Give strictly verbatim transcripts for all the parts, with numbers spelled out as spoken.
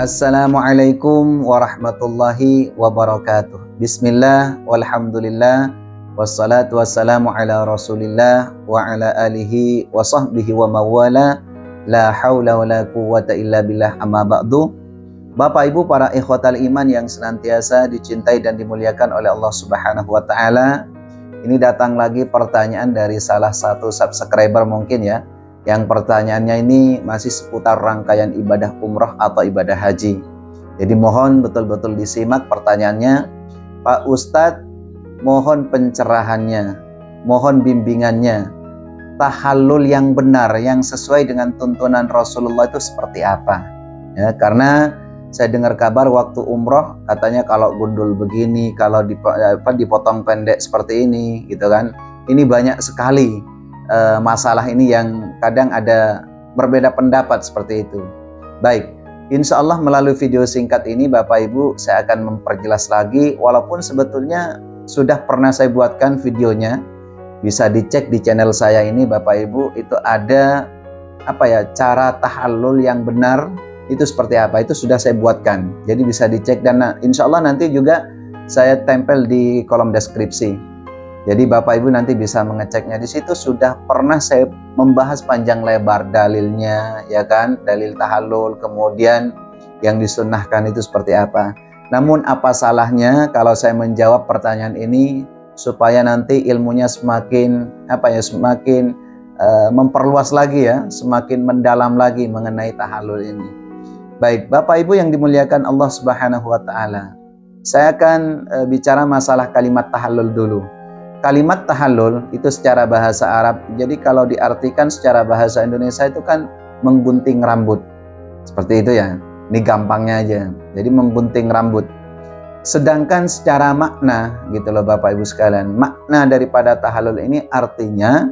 Assalamualaikum warahmatullahi wabarakatuh. Bismillah, walhamdulillah, wassalatu wassalamu ala rasulillah wa ala alihi wa sahbihi wa mawala. La hawla wa la quwwata illa billah, amma ba'du. Bapak Ibu para ikhwatal iman yang senantiasa dicintai dan dimuliakan oleh Allah Subhanahu wa taala. Ini datang lagi pertanyaan dari salah satu subscriber mungkin ya. Yang pertanyaannya ini masih seputar rangkaian ibadah umrah atau ibadah haji. Jadi mohon betul-betul disimak pertanyaannya. Pak Ustadz, mohon pencerahannya, mohon bimbingannya. Tahallul yang benar, yang sesuai dengan tuntunan Rasulullah itu seperti apa? Ya, karena saya dengar kabar waktu umroh katanya kalau gundul begini, kalau dipotong pendek seperti ini, gitu kan? Ini banyak sekali uh, masalah ini yang kadang ada berbeda pendapat seperti itu. Baik, insya Allah melalui video singkat ini Bapak Ibu saya akan memperjelas lagi, walaupun sebetulnya sudah pernah saya buatkan videonya. Bisa dicek di channel saya ini Bapak Ibu, itu ada apa ya, cara tahallul yang benar itu seperti apa, itu sudah saya buatkan. Jadi bisa dicek dan insya Allah nanti juga saya tempel di kolom deskripsi. Jadi Bapak Ibu nanti bisa mengeceknya. Di situ sudah pernah saya membahas panjang lebar dalilnya, ya kan, dalil tahallul, kemudian yang disunnahkan itu seperti apa. Namun apa salahnya kalau saya menjawab pertanyaan ini supaya nanti ilmunya semakin apa ya, semakin uh, memperluas lagi ya, semakin mendalam lagi mengenai tahallul ini. Baik, Bapak Ibu yang dimuliakan Allah Subhanahu wa taala. Saya akan uh, bicara masalah kalimat tahallul dulu. Kalimat tahallul itu secara bahasa Arab, jadi kalau diartikan secara bahasa Indonesia itu kan menggunting rambut. Seperti itu ya. Ini gampangnya aja. Jadi menggunting rambut. Sedangkan secara makna gitu loh Bapak Ibu sekalian, makna daripada tahallul ini artinya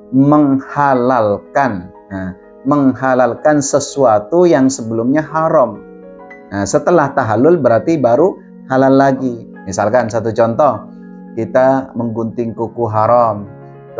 menghalalkan. Nah, menghalalkan sesuatu yang sebelumnya haram. Nah, setelah tahallul berarti baru halal lagi. Misalkan satu contoh, kita menggunting kuku haram,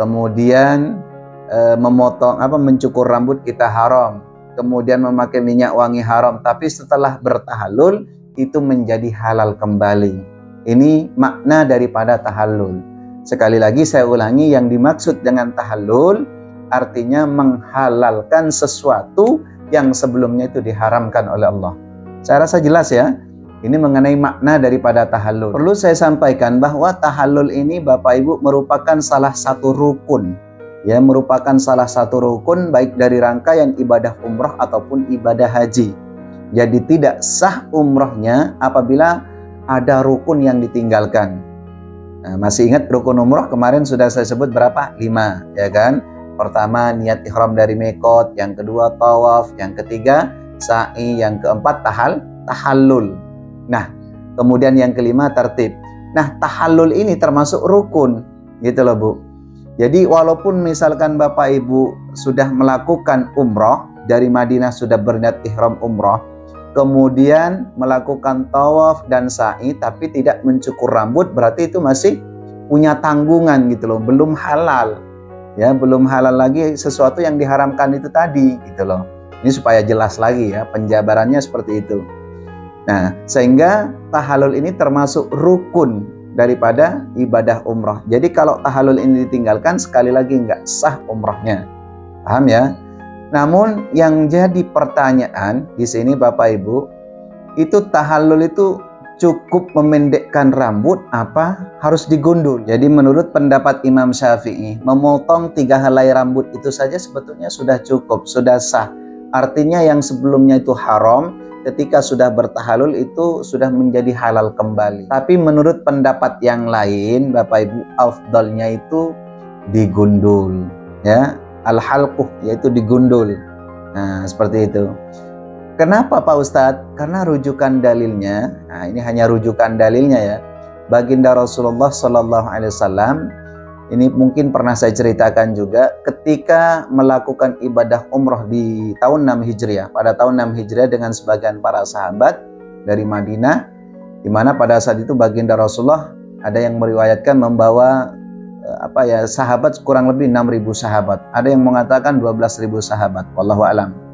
kemudian e, memotong apa mencukur rambut kita haram, kemudian memakai minyak wangi haram, tapi setelah bertahallul itu menjadi halal kembali. Ini makna daripada tahallul. Sekali lagi saya ulangi, yang dimaksud dengan tahallul artinya menghalalkan sesuatu yang sebelumnya itu diharamkan oleh Allah. Saya rasa jelas ya. Ini mengenai makna daripada tahallul. Perlu saya sampaikan bahwa tahallul ini Bapak Ibu merupakan salah satu rukun. Ya, merupakan salah satu rukun baik dari rangkaian ibadah umrah ataupun ibadah haji. Jadi tidak sah umrahnya apabila ada rukun yang ditinggalkan. Nah, masih ingat rukun umrah kemarin sudah saya sebut berapa? Lima, ya kan? Pertama niat ihram dari mikot, yang kedua tawaf, yang ketiga sa'i, yang keempat tahal, tahallul. Nah, kemudian yang kelima tertib. Nah, tahallul ini termasuk rukun, gitu loh Bu. Jadi walaupun misalkan Bapak Ibu sudah melakukan umrah, dari Madinah sudah berniat ihram umrah, kemudian melakukan tawaf dan sa'i tapi tidak mencukur rambut, berarti itu masih punya tanggungan gitu loh, belum halal. Ya, belum halal lagi sesuatu yang diharamkan itu tadi gitu loh. Ini supaya jelas lagi ya, penjabarannya seperti itu. Nah, sehingga tahallul ini termasuk rukun daripada ibadah umrah. Jadi kalau tahallul ini ditinggalkan sekali lagi nggak sah umrahnya. Paham ya? Namun yang jadi pertanyaan di sini Bapak Ibu, itu tahallul itu cukup memendekkan rambut apa harus digundul? Jadi menurut pendapat Imam Syafi'i, memotong tiga helai rambut itu saja sebetulnya sudah cukup, sudah sah. Artinya yang sebelumnya itu haram, ketika sudah bertahallul itu sudah menjadi halal kembali. Tapi menurut pendapat yang lain Bapak Ibu, afdalnya itu digundul ya. Al-halquh, yaitu digundul. Nah, seperti itu. Kenapa Pak Ustadz? Karena rujukan dalilnya, nah ini hanya rujukan dalilnya ya. Baginda Rasulullah Shallallahu Alaihi Wasallam, ini mungkin pernah saya ceritakan juga, ketika melakukan ibadah umroh di tahun enam Hijriah, pada tahun enam Hijriah dengan sebagian para sahabat dari Madinah, di mana pada saat itu Baginda Rasulullah ada yang meriwayatkan membawa apa ya, sahabat kurang lebih enam ribu sahabat. Ada yang mengatakan dua belas ribu sahabat, wallahu alam.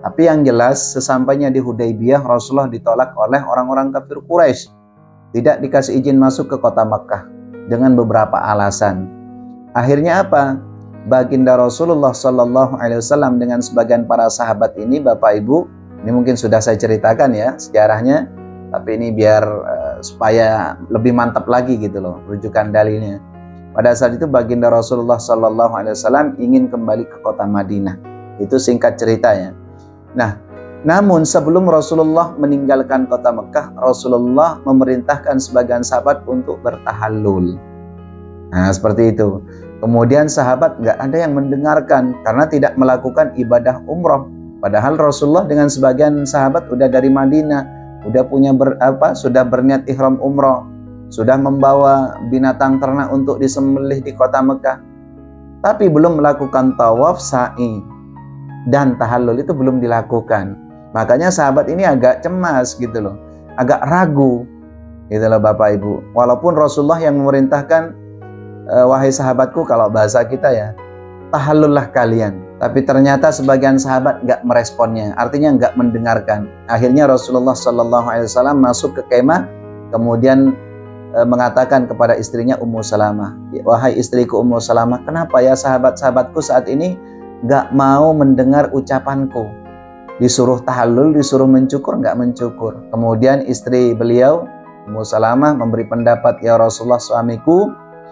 Tapi yang jelas sesampainya di Hudaybiyah, Rasulullah ditolak oleh orang-orang kafir Quraisy. Tidak dikasih izin masuk ke kota Makkah dengan beberapa alasan. Akhirnya apa? Baginda Rasulullah Shallallahu Alaihi Wasallam dengan sebagian para sahabat ini, Bapak Ibu, ini mungkin sudah saya ceritakan ya sejarahnya, tapi ini biar uh, supaya lebih mantap lagi gitu loh rujukan dalilnya. Pada saat itu baginda Rasulullah Shallallahu Alaihi Wasallam ingin kembali ke kota Madinah. Itu singkat ceritanya. Nah, namun sebelum Rasulullah meninggalkan kota Mekah, Rasulullah memerintahkan sebagian sahabat untuk bertahallul. Nah, seperti itu. Kemudian sahabat nggak ada yang mendengarkan karena tidak melakukan ibadah umroh. Padahal Rasulullah dengan sebagian sahabat udah dari Madinah, udah punya ber, apa, sudah berniat ihram umroh, sudah membawa binatang ternak untuk disembelih di kota Mekah, tapi belum melakukan tawaf, sa'i, dan tahallul itu belum dilakukan. Makanya sahabat ini agak cemas gitu loh, agak ragu gitu loh Bapak Ibu. Walaupun Rasulullah yang memerintahkan, e, wahai sahabatku, kalau bahasa kita ya, tahallullah kalian. Tapi ternyata sebagian sahabat nggak meresponnya, artinya nggak mendengarkan. Akhirnya Rasulullah Shallallahu Alaihi Wasallam masuk ke kemah, kemudian e, mengatakan kepada istrinya Ummu Salamah, wahai istriku Ummu Salamah, kenapa ya sahabat-sahabatku saat ini nggak mau mendengar ucapanku? Disuruh tahallul, disuruh mencukur, nggak mencukur. Kemudian istri beliau Ummu Salamah memberi pendapat, ya Rasulullah suamiku,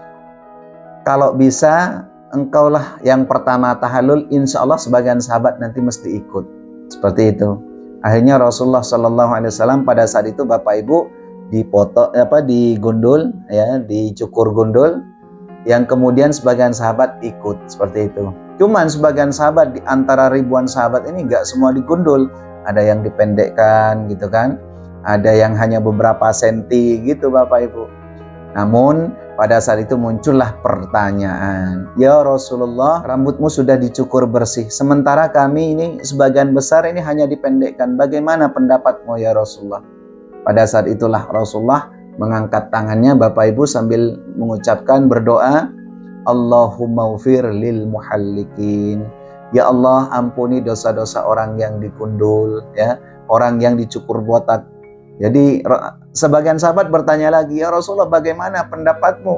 kalau bisa engkaulah yang pertama tahallul, insya Allah sebagian sahabat nanti mesti ikut. Seperti itu. Akhirnya Rasulullah Shallallahu Alaihi Wasallam pada saat itu Bapak Ibu dipoto apa digundul ya, dicukur gundul, yang kemudian sebagian sahabat ikut seperti itu. Cuman sebagian sahabat di antara ribuan sahabat ini nggak semua digundul, ada yang dipendekkan gitu kan, ada yang hanya beberapa senti gitu Bapak Ibu. Namun pada saat itu muncullah pertanyaan, ya Rasulullah, rambutmu sudah dicukur bersih, sementara kami ini sebagian besar ini hanya dipendekkan, bagaimana pendapatmu ya Rasulullah? Pada saat itulah Rasulullah mengangkat tangannya Bapak Ibu sambil mengucapkan berdoa, Allahumma ufir lil muhallikin. Ya Allah, ampuni dosa-dosa orang yang dikundul, ya, orang yang dicukur botak. Jadi sebagian sahabat bertanya lagi, ya Rasulullah, bagaimana pendapatmu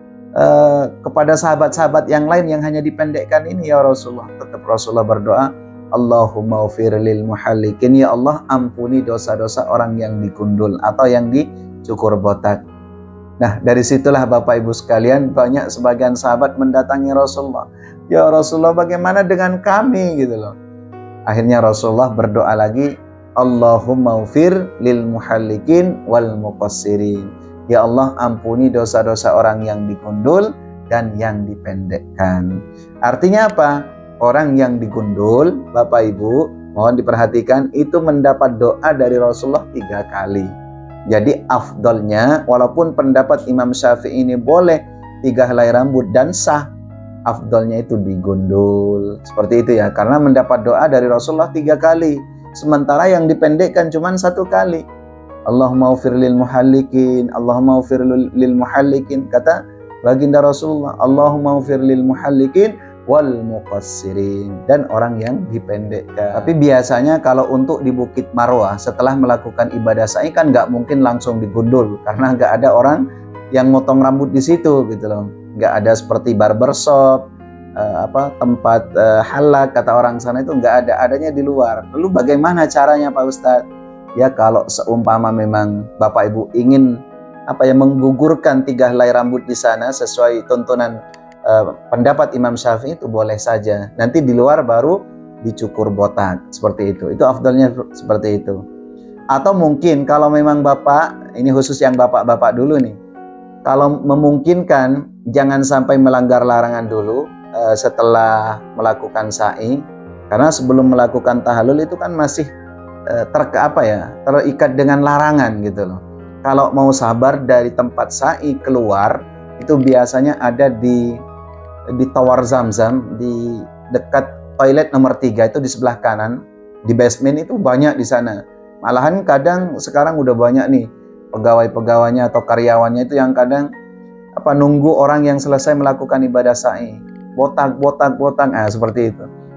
uh, kepada sahabat-sahabat yang lain yang hanya dipendekkan ini ya Rasulullah? Tetap Rasulullah berdoa, Allahumma ufir lil muhallikin. Ya Allah, ampuni dosa-dosa orang yang dikundul atau yang dicukur botak. Nah, dari situlah Bapak Ibu sekalian, banyak sebagian sahabat mendatangi Rasulullah. Ya Rasulullah, bagaimana dengan kami gitu loh. Akhirnya Rasulullah berdoa lagi, Allahumma ufir lil muhallikin wal muqassirin. Ya Allah, ampuni dosa-dosa orang yang digundul dan yang dipendekkan. Artinya apa? Orang yang digundul, Bapak Ibu, mohon diperhatikan, itu mendapat doa dari Rasulullah tiga kali. Jadi afdolnya, walaupun pendapat Imam Syafi'i ini boleh tiga helai rambut dan sah, afdolnya itu digundul. Seperti itu ya, karena mendapat doa dari Rasulullah tiga kali. Sementara yang dipendekkan cuma satu kali. Allahumma ufir lil muhallikin, Allahumma ufir lil muhallikin. Kata baginda Rasulullah, Allahumma ufir lil muhallikin wal muqassirin, dan orang yang dipendekkan. Tapi biasanya kalau untuk di Bukit Marwah setelah melakukan ibadah sa'i kan nggak mungkin langsung digundul karena nggak ada orang yang motong rambut di situ gitu loh. Nggak ada seperti barbershop, uh, apa tempat uh, halak kata orang sana, itu nggak ada, adanya di luar. Lalu bagaimana caranya Pak Ustadz? Ya kalau seumpama memang Bapak Ibu ingin apa ya menggugurkan tiga helai rambut di sana sesuai tuntunan Uh, pendapat Imam Syafi'i, itu boleh saja. Nanti di luar baru dicukur botak seperti itu. Itu afdalnya seperti itu. Atau mungkin kalau memang Bapak, ini khusus yang Bapak-bapak dulu nih, kalau memungkinkan jangan sampai melanggar larangan dulu uh, setelah melakukan sa'i, karena sebelum melakukan tahallul itu kan masih uh, ter apa ya terikat dengan larangan gitu loh. Kalau mau sabar dari tempat sa'i keluar, itu biasanya ada di di Tower Zamzam, di dekat toilet nomor tiga itu di sebelah kanan, di basement itu banyak di sana. Malahan kadang sekarang udah banyak nih pegawai-pegawainya atau karyawannya itu yang kadang apa nunggu orang yang selesai melakukan ibadah sa'i, botak botak botak, ah seperti itu.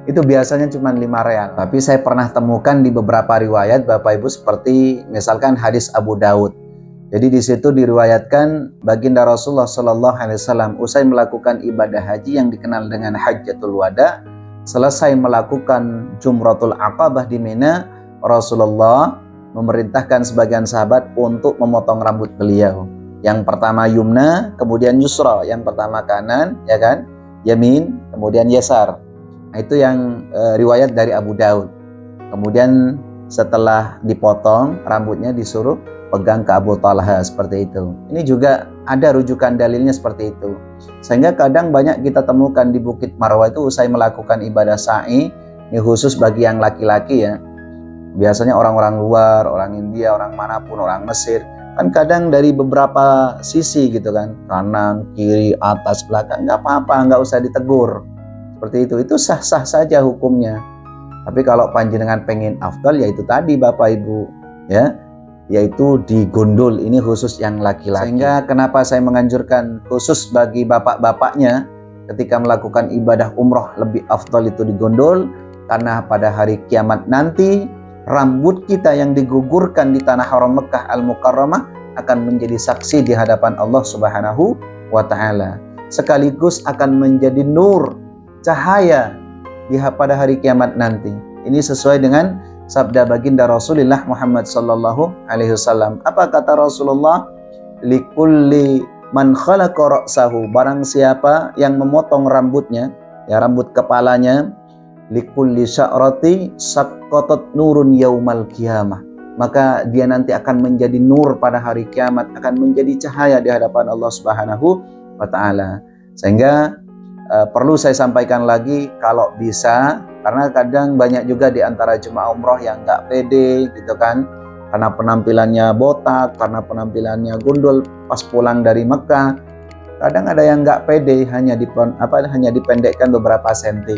itu biasanya cuma lima real. Tapi saya pernah temukan di beberapa riwayat Bapak Ibu, seperti misalkan hadis Abu Daud. Jadi di situ diriwayatkan baginda Rasulullah Shallallahu Alaihi Wasallam usai melakukan ibadah haji yang dikenal dengan Hajjatul Wada, selesai melakukan Jumratul Aqabah di Mina, Rasulullah memerintahkan sebagian sahabat untuk memotong rambut beliau. Yang pertama yumna, kemudian yusra. Yang pertama kanan, ya kan? Yamin, kemudian yasar. Nah, itu yang e, riwayat dari Abu Daud. Kemudian setelah dipotong rambutnya disuruh pegang ke Abu Talha, seperti itu. Ini juga ada rujukan dalilnya seperti itu. Sehingga kadang banyak kita temukan di Bukit Marwah itu usai melakukan ibadah sa'i, ini khusus bagi yang laki-laki ya. Biasanya orang-orang luar, orang India, orang manapun, orang Mesir, kan kadang dari beberapa sisi gitu kan, kanan, kiri, atas, belakang, nggak apa-apa, nggak usah ditegur. Seperti itu, itu sah-sah saja hukumnya. Tapi kalau panjenengan pengen afdal, ya itu tadi Bapak Ibu, ya, yaitu digondol. Ini khusus yang laki-laki. Sehingga kenapa saya menganjurkan khusus bagi bapak-bapaknya ketika melakukan ibadah umroh lebih afdal itu digondol, karena pada hari kiamat nanti rambut kita yang digugurkan di tanah haram Mekah Al-Mukarramah akan menjadi saksi di hadapan Allah Subhanahu wa Ta'ala, sekaligus akan menjadi nur, cahaya di pada hari kiamat nanti. Ini sesuai dengan sabda baginda Rasulullah Muhammad sallallahu alaihi wasallam. Apa kata Rasulullah? Likulli man khalaqa ra'sahu, barang siapa yang memotong rambutnya, ya rambut kepalanya, likulli sya'rati saqqatat nurun yaumal qiyamah, maka dia nanti akan menjadi nur pada hari kiamat, akan menjadi cahaya di hadapan Allah Subhanahu wa Ta'ala. Sehingga uh, perlu saya sampaikan lagi, kalau bisa, karena kadang banyak juga di antara jemaah umroh yang nggak pede gitu kan, karena penampilannya botak, karena penampilannya gundul pas pulang dari Mekah. Kadang ada yang nggak pede, hanya dipon, apa hanya dipendekkan beberapa senti.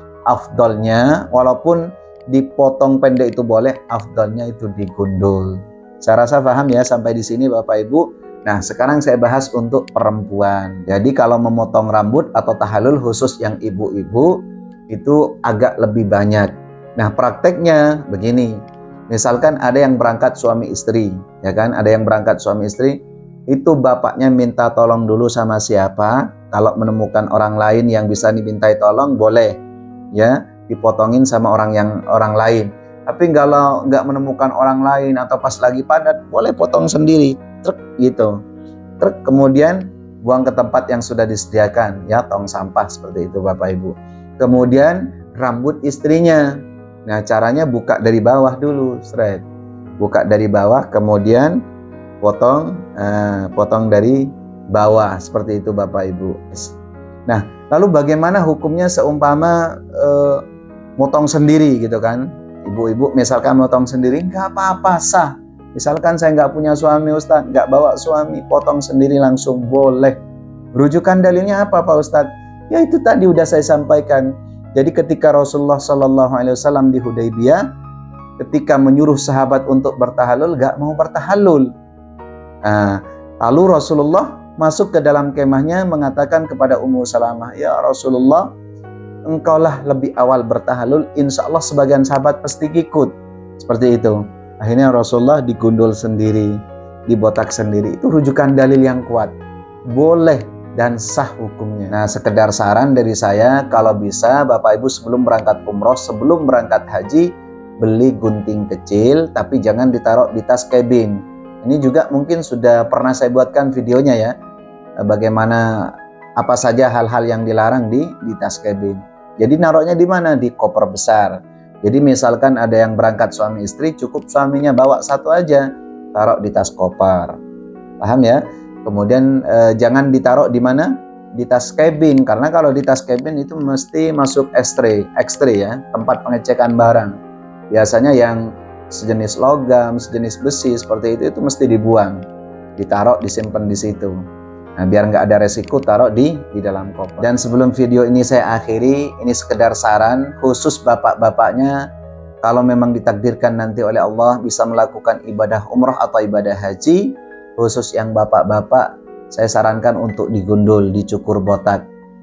Afdalnya, walaupun dipotong pendek itu boleh, afdalnya itu digundul. Saya rasa paham ya sampai di sini Bapak Ibu. Nah, sekarang saya bahas untuk perempuan. Jadi kalau memotong rambut atau tahallul khusus yang ibu-ibu itu agak lebih banyak. Nah, prakteknya begini. Misalkan ada yang berangkat suami istri, ya kan? Ada yang berangkat suami istri, itu bapaknya minta tolong dulu sama siapa. Kalau menemukan orang lain yang bisa dimintai tolong, boleh ya dipotongin sama orang yang orang lain. Tapi kalau nggak menemukan orang lain atau pas lagi padat, boleh potong sendiri, truk gitu, truk, kemudian buang ke tempat yang sudah disediakan, ya tong sampah seperti itu Bapak Ibu. Kemudian rambut istrinya, nah caranya buka dari bawah dulu, straight, buka dari bawah, kemudian potong, eh, potong dari bawah seperti itu Bapak Ibu. Nah, lalu bagaimana hukumnya seumpama eh, motong sendiri gitu kan? Ibu-ibu misalkan motong sendiri, nggak apa-apa, sah. Misalkan saya nggak punya suami Ustadz, nggak bawa suami, potong sendiri langsung boleh. Rujukan dalilnya apa Pak Ustadz? Ya itu tadi udah saya sampaikan. Jadi ketika Rasulullah Shallallahu Alaihi Wasallam di Hudaybiyah, ketika menyuruh sahabat untuk bertahallul, nggak mau bertahallul. Nah, lalu Rasulullah masuk ke dalam kemahnya mengatakan kepada Ummu Salamah, ya Rasulullah, engkaulah lebih awal bertahallul, insya Allah sebagian sahabat pasti ikut. Seperti itu. Akhirnya Rasulullah digundul sendiri, dibotak sendiri. Itu rujukan dalil yang kuat. Boleh dan sah hukumnya. Nah, sekedar saran dari saya, kalau bisa Bapak Ibu sebelum berangkat umroh, sebelum berangkat haji, beli gunting kecil, tapi jangan ditaruh di tas kabin. Ini juga mungkin sudah pernah saya buatkan videonya ya, bagaimana apa saja hal-hal yang dilarang di di tas kabin. Jadi naruhnya di mana? Di koper besar. Jadi misalkan ada yang berangkat suami istri, cukup suaminya bawa satu aja, taruh di tas koper. Paham ya? Kemudian eh, jangan ditaruh di mana? Di tas kabin, karena kalau di tas kabin itu mesti masuk X-ray, X-ray ya, tempat pengecekan barang. Biasanya yang sejenis logam, sejenis besi seperti itu itu mesti dibuang, ditaruh, disimpan di situ. Nah, biar nggak ada resiko, taruh di di dalam koper. Dan sebelum video ini saya akhiri, ini sekedar saran khusus bapak-bapaknya, kalau memang ditakdirkan nanti oleh Allah bisa melakukan ibadah umroh atau ibadah haji, khusus yang bapak-bapak, saya sarankan untuk digundul, dicukur botak.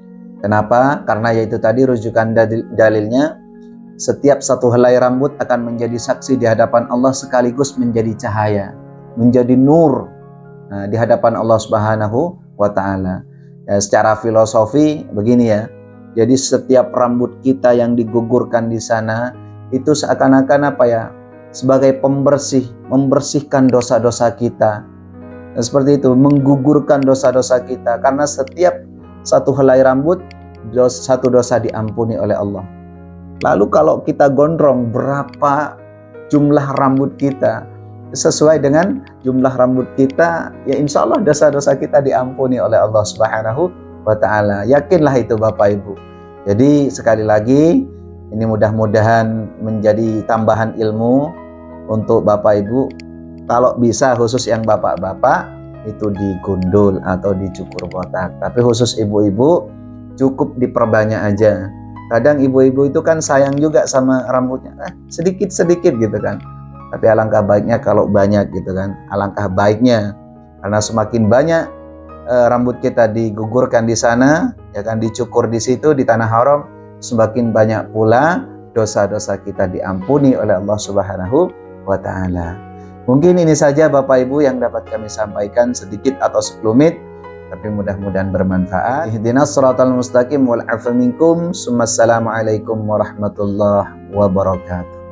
Kenapa? Karena yaitu tadi rujukan dalil, dalilnya, setiap satu helai rambut akan menjadi saksi di hadapan Allah sekaligus menjadi cahaya, menjadi nur nah, di hadapan Allah Subhanahu wa Ta'ala. Ya, secara filosofi begini ya, jadi setiap rambut kita yang digugurkan di sana itu seakan-akan apa ya, sebagai pembersih, membersihkan dosa-dosa kita. Nah, seperti itu, menggugurkan dosa-dosa kita, karena setiap satu helai rambut dos, satu dosa diampuni oleh Allah. Lalu kalau kita gondrong, berapa jumlah rambut kita? Sesuai dengan jumlah rambut kita, ya insya Allah dosa-dosa kita diampuni oleh Allah Subhanahu wa Ta'ala. Yakinlah itu Bapak Ibu. Jadi sekali lagi, ini mudah-mudahan menjadi tambahan ilmu untuk Bapak Ibu. Kalau bisa khusus yang bapak-bapak itu digundul atau dicukur botak. Tapi khusus ibu-ibu cukup diperbanyak aja. Kadang ibu-ibu itu kan sayang juga sama rambutnya, eh, sedikit-sedikit gitu kan. Tapi alangkah baiknya kalau banyak gitu kan. Alangkah baiknya, karena semakin banyak e, rambut kita digugurkan di sana, ya kan, dicukur di situ di tanah haram, semakin banyak pula dosa-dosa kita diampuni oleh Allah Subhanahu wa Ta'ala. Mungkin ini saja Bapak Ibu yang dapat kami sampaikan, sedikit atau sekelumit, tapi mudah-mudahan bermanfaat. Ihdinas shiratal mustaqim wal 'afu minkum. Assalamualaikum warahmatullahi wabarakatuh.